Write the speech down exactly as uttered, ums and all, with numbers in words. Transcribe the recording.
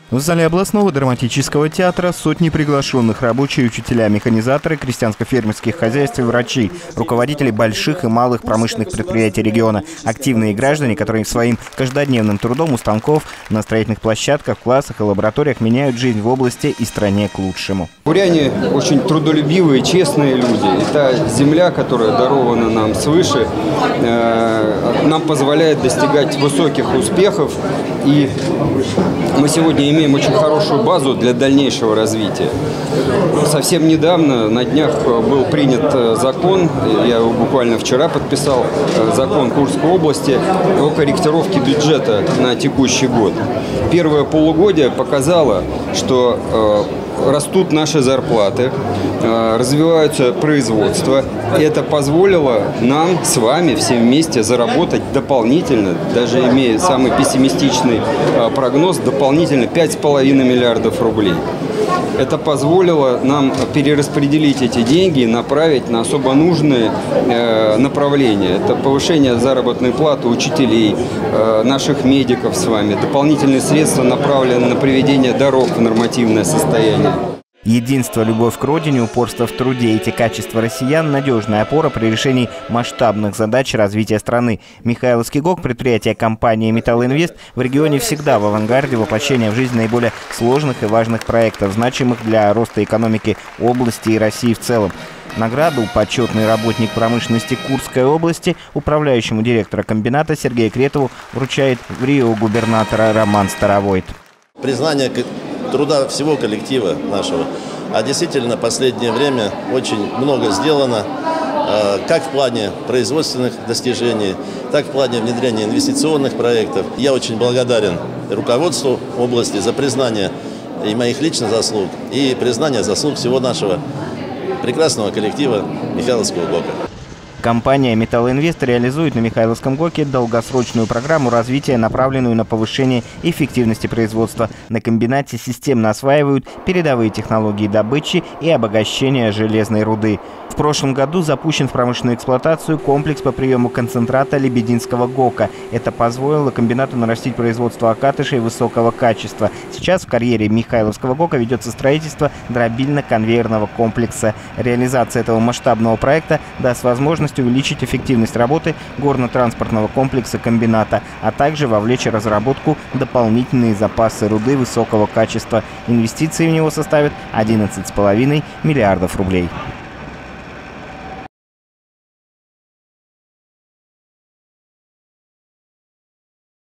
В зале областного драматического театра сотни приглашенных рабочие, учителя, механизаторы, крестьянско-фермерских хозяйств и врачи, руководители больших и малых промышленных предприятий региона, активные граждане, которые своим каждодневным трудом у станков, на строительных площадках, классах и лабораториях меняют жизнь в области и стране к лучшему. Буряне очень трудолюбивые, честные люди. И та земля, которая дарована нам свыше, э, нам позволяет достигать высоких успехов. И мы сегодня имеем имеем очень хорошую базу для дальнейшего развития. Совсем недавно, на днях, был принят закон, я его буквально вчера подписал, закон Курской области о корректировке бюджета на текущий год. Первое полугодие показало, что растут наши зарплаты, развиваются производства. И это позволило нам с вами всем вместе заработать дополнительно, даже имея самый пессимистичный прогноз, дополнительно пять с половиной миллиардов рублей. Это позволило нам перераспределить эти деньги и направить на особо нужные э, направления. Это повышение заработной платы учителей, э, наших медиков с вами. Дополнительные средства направлены на приведение дорог в нормативное состояние. Единство, любовь к родине, упорство в труде, эти качества россиян – надежная опора при решении масштабных задач развития страны. Михайловский ГОК, предприятие компании «Металлинвест», в регионе всегда в авангарде воплощения в жизнь наиболее сложных и важных проектов, значимых для роста экономики области и России в целом. Награду «Почетный работник промышленности Курской области» управляющему директора комбината Сергею Кретову вручает в Рио губернатора Роман Старовойт. Признание труда всего коллектива нашего. А действительно, в последнее время очень много сделано, как в плане производственных достижений, так и в плане внедрения инвестиционных проектов. Я очень благодарен руководству области за признание и моих личных заслуг, и признание заслуг всего нашего прекрасного коллектива Михайловского ГОКа. Компания «Металлинвест» реализует на Михайловском ГОКе долгосрочную программу развития, направленную на повышение эффективности производства. На комбинате системно осваивают передовые технологии добычи и обогащения железной руды. В прошлом году запущен в промышленную эксплуатацию комплекс по приему концентрата Лебединского ГОКа. Это позволило комбинату нарастить производство окатышей высокого качества. Сейчас в карьере Михайловского ГОКа ведется строительство дробильно-конвейерного комплекса. Реализация этого масштабного проекта даст возможность увеличить эффективность работы горно-транспортного комплекса комбината, а также вовлечь в разработку дополнительные запасы руды высокого качества. Инвестиции в него составят одиннадцать с половиной миллиардов рублей.